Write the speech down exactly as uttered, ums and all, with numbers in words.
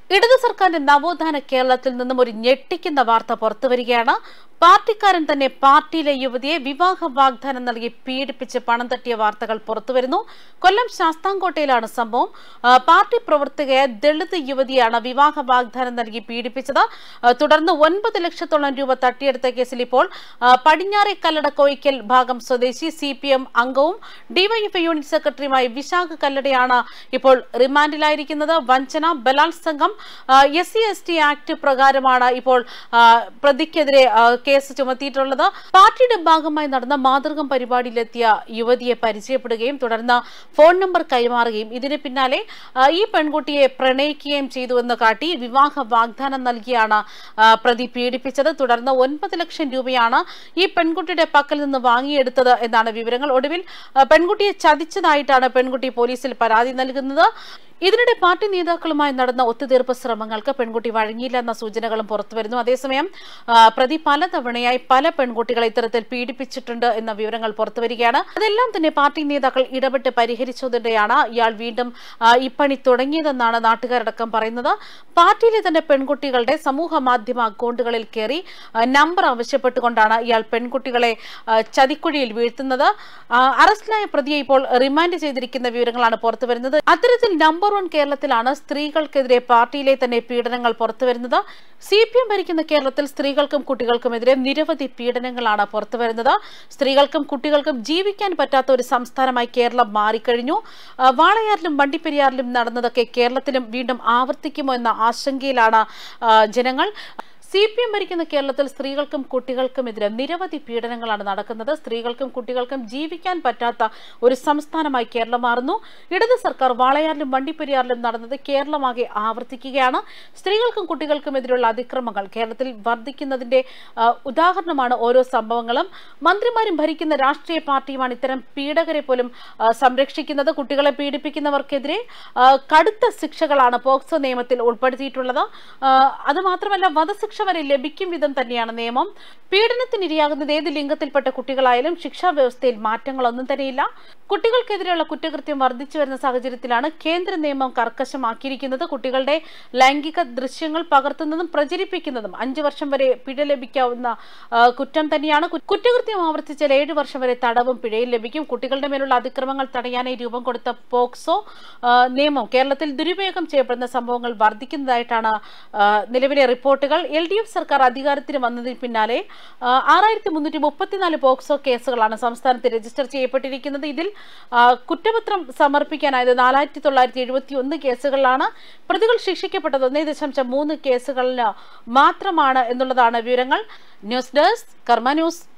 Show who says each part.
Speaker 1: ഇടതു സർക്കാരിന്റെ നവോത്ഥാന കേരളത്തിൽ നിന്നും ഒരു ഞെട്ടിക്കുന്ന വാർത്ത പുറത്തുവരികയാണ്. പാർട്ടിക്കാരൻ തന്നെ പാർട്ടിയിലെ യുവതിയെ വിവാഹ വാഗ്ദാനം നൽകി പീഡിപ്പിച്ച് പണം തട്ടിയ വാർത്തകൾ പുറത്തുവരുന്നു. കൊല്ലം ശാസ്താംകോട്ടയിലാണ് സംഭവം. പാർട്ടി പ്രവർത്തകയായ ദളിത് യുവതിയാണ് വിവാഹ വാഗ്ദാനം നൽകി പീഡിപ്പിച്ചത്. തുടർന്ന് ഒൻപത് ലക്ഷത്തോളം രൂപ തട്ടിയെടുത്ത കേസിൽ ഇപ്പോൾ പടിഞ്ഞാറെ കല്ലട കോയിക്കൽ ഭാഗം സ്വദേശി സി പി എം അംഗവും ഡിവൈഎഫ്ഐ യൂണിറ്റ് സെക്രട്ടറിയുമായ വിശാഖ് കല്ലടയാണ് ഇപ്പോൾ റിമാൻഡിലായിരിക്കുന്നത്. വഞ്ചന, ബലാത്സംഗം, S C S T act പ്രകാരമാണ് ഇപ്പോൾ പ്രതിക്കെതിരെ കേസ് ചുമത്തിയിട്ടുള്ളത്. പാർട്ടിയുടെ ഭാഗമായി നടന്ന മാതൃകം പരിപാടിയിലെത്തിയ യുവതിയെ പരിചയപ്പെടുകയും തുടർന്ന് ഫോൺ നമ്പർ കൈമാറുകയും ഇതിന് പിന്നാലെ ഈ പെൺകുട്ടിയെ പ്രണയിക്കുകയും ചെയ്തുവെന്ന് കാട്ടി വിവാഹ വാഗ്ദാനം നൽകിയാണ് പ്രതി പീഡിപ്പിച്ചത്. തുടർന്ന് ഒൻപത് ലക്ഷം രൂപയാണ് ഈ പെൺകുട്ടിയുടെ പക്കൽ നിന്ന് വാങ്ങിയെടുത്തത് എന്നാണ് വിവരങ്ങൾ. ഒടുവിൽ പെൺകുട്ടിയെ ചതിച്ചതായിട്ടാണ് പെൺകുട്ടി പോലീസിൽ പരാതി നൽകുന്നത്. ഇതിനിടെ പാർട്ടി നേതാക്കളുമായി നടന്ന ഒത്തുതീർപ്പ് ശ്രമങ്ങൾക്ക് പെൺകുട്ടി വഴങ്ങിയില്ല എന്ന സൂചനകളും പുറത്തുവരുന്നു. അതേസമയം പ്രതി പലതവണയായി പല പെൺകുട്ടികളെ ഇത്തരത്തിൽ പീഡിപ്പിച്ചിട്ടുണ്ട് എന്ന വിവരങ്ങൾ പുറത്തുവരികയാണ്. അതെല്ലാം തന്നെ പാർട്ടി നേതാക്കൾ ഇടപെട്ട് പരിഹരിച്ചതോടെയാണ് ഇയാൾ വീണ്ടും ഈ പണി തുടങ്ങിയതെന്നാണ് നാട്ടുകാരടക്കം പറയുന്നത്. പാർട്ടിയിലെ തന്നെ പെൺകുട്ടികളുടെ സമൂഹ മാധ്യമ അക്കൗണ്ടുകളിൽ കയറി നമ്പർ ആവശ്യപ്പെട്ടുകൊണ്ടാണ് ഇയാൾ പെൺകുട്ടികളെ ചതിക്കുഴിയിൽ വീഴ്ത്തുന്നത്. അറസ്റ്റിലായ പ്രതിയെ ഇപ്പോൾ റിമാൻഡ് ചെയ്തിരിക്കുന്ന വിവരങ്ങളാണ് പുറത്തുവരുന്നത്. അത്തരത്തിൽ നമ്പർ വൺ കേരളത്തിലാണ് സ്ത്രീകൾക്കെതിരെ പാർട്ടിയിലെ തന്നെ പീഡനങ്ങൾ പുറത്തുവരുന്നത്. സി പി എം ഭരിക്കുന്ന കേരളത്തിൽ സ്ത്രീകൾക്കും കുട്ടികൾക്കുമെതിരെ നിരവധി പീഡനങ്ങളാണ് പുറത്തുവരുന്നത്. സ്ത്രീകൾക്കും കുട്ടികൾക്കും ജീവിക്കാൻ പറ്റാത്ത ഒരു സംസ്ഥാനമായി കേരളം മാറിക്കഴിഞ്ഞു. വാളയാറിലും വണ്ടിപ്പെരിയാറിലും നടന്നതൊക്കെ കേരളത്തിലും വീണ്ടും ആവർത്തിക്കുമോ എന്ന ആശങ്കയിലാണ് ജനങ്ങൾ. സി പി എം ഭരിക്കുന്ന കേരളത്തിൽ സ്ത്രീകൾക്കും കുട്ടികൾക്കുമെതിരെ നിരവധി പീഡനങ്ങളാണ് നടക്കുന്നത്. സ്ത്രീകൾക്കും കുട്ടികൾക്കും ജീവിക്കാൻ പറ്റാത്ത ഒരു സംസ്ഥാനമായി കേരളം മാറുന്നു. ഇടത് സർക്കാർ വാളയാറിലും വണ്ടിപ്പെരിയാറിലും നടന്നത് കേരളമാകെ ആവർത്തിക്കുകയാണ്. സ്ത്രീകൾക്കും കുട്ടികൾക്കുമെതിരെയുള്ള അതിക്രമങ്ങൾ കേരളത്തിൽ വർദ്ധിക്കുന്നതിന്റെ ഉദാഹരണമാണ് ഓരോ സംഭവങ്ങളും. മന്ത്രിമാരും ഭരിക്കുന്ന രാഷ്ട്രീയ പാർട്ടിയുമാണ് ഇത്തരം പീഡകരെ പോലും സംരക്ഷിക്കുന്നത്. കുട്ടികളെ പീഡിപ്പിക്കുന്നവർക്കെതിരെ കടുത്ത ശിക്ഷകളാണ് പോക്സോ നിയമത്തിൽ ഉൾപ്പെടുത്തിയിട്ടുള്ളത്. അതുമാത്രമല്ല, വധശിക്ഷ വരെ ലഭിക്കും വിധം തന്നെയാണ് നിയമം. പീഡനത്തിനിരയാകുന്നത് ഏത് ലിംഗത്തിൽപ്പെട്ട കുട്ടികളായാലും ശിക്ഷാ വ്യവസ്ഥയിൽ മാറ്റങ്ങളൊന്നും തന്നെയില്ല. കുട്ടികൾക്കെതിരെയുള്ള കുറ്റകൃത്യം വർദ്ധിച്ചു വരുന്ന സാഹചര്യത്തിലാണ് കേന്ദ്ര നിയമം കർക്കശമാക്കിയിരിക്കുന്നത്. കുട്ടികളുടെ ലൈംഗിക ദൃശ്യങ്ങൾ പകർത്തുന്നതും പ്രചരിപ്പിക്കുന്നതും അഞ്ചു വർഷം വരെ പിഴ ലഭിക്കാവുന്ന കുറ്റം തന്നെയാണ്. കുറ്റകൃത്യം ആവർത്തിച്ചാൽ ഏഴു വർഷം വരെ തടവും പിഴയും ലഭിക്കും. കുട്ടികളുടെ മേലുള്ള അതിക്രമങ്ങൾ തടയാനായി രൂപം കൊടുത്ത പോക്സോ നിയമം കേരളത്തിൽ ദുരുപയോഗം ചെയ്യപ്പെടുന്ന സംഭവങ്ങൾ വർദ്ധിക്കുന്നതായിട്ടാണ് നിലവിലെ റിപ്പോർട്ടുകൾ. എൽ ഡി എഫ് സർക്കാർ അധികാരത്തിന് വന്നതിന് പിന്നാലെ ആറായിരത്തി മുന്നൂറ്റി മുപ്പത്തിനാല് പോക്സോ കേസുകളാണ് സംസ്ഥാനത്ത് രജിസ്റ്റർ ചെയ്യപ്പെട്ടിരിക്കുന്നത്. ഇതിൽ കുറ്റപത്രം സമർപ്പിക്കാനായത് നാലായിരത്തി തൊള്ളായിരത്തി എഴുപത്തി ഒന്ന് കേസുകളിലാണ്. പ്രതികൾ ശിക്ഷിക്കപ്പെട്ടത് ഒന്നേ ദശാംശം മൂന്ന് കേസുകളിൽ മാത്രമാണ് എന്നുള്ളതാണ് വിവരങ്ങൾ. News desk Karma news.